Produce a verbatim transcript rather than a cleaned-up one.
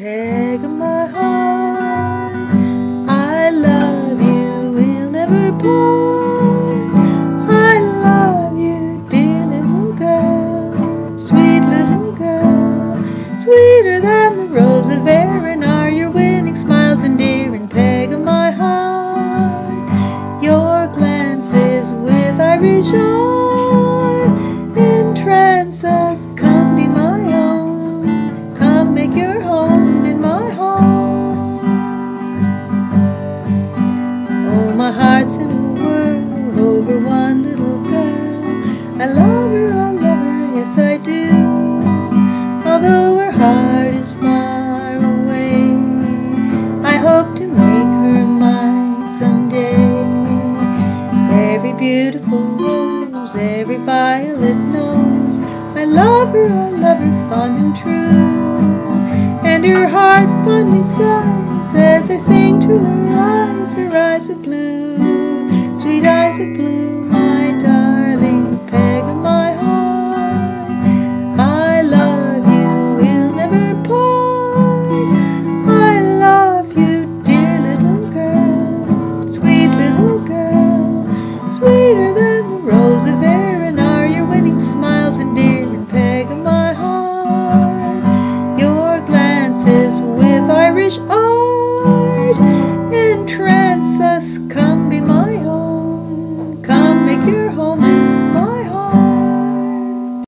peg of my heart. I love you, we'll never part. I love you, dear little girl, sweet little girl. Sweeter than the rose of Erin are your winning smiles, endearing peg of my heart. Your glances with Irish art entrance us. Come be my own, come make your home in my heart. Oh, my heart's in a whirl over one little girl. I love her, I love her, yes I do. Although her heart is far away, I hope to make her mine someday. Every beautiful rose, every violet knows I love her, I love her fond and true. And her heart fondly sighs as I sing to her eyes, her eyes of blue, sweet eyes of blue.